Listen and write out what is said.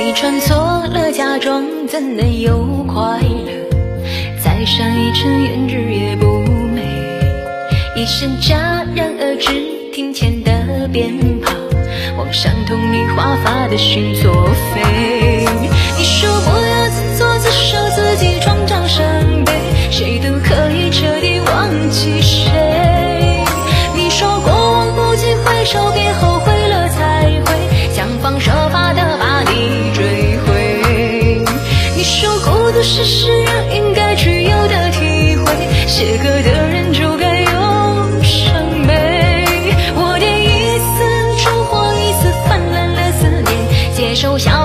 你穿错了，假装怎能有快乐？再闪一程胭脂也不美。一声戛然而止，庭前的鞭炮往闪痛你华发的心作废。你说不要自作自受，自己创造伤悲，谁都可以彻底忘记谁。你说过往不计回首，别后悔了才会想方设法的把你追回。你说孤独是诗人应该具有的体会，写歌的人就该有伤悲。我点一丝烛火，一丝泛滥了思念，接受笑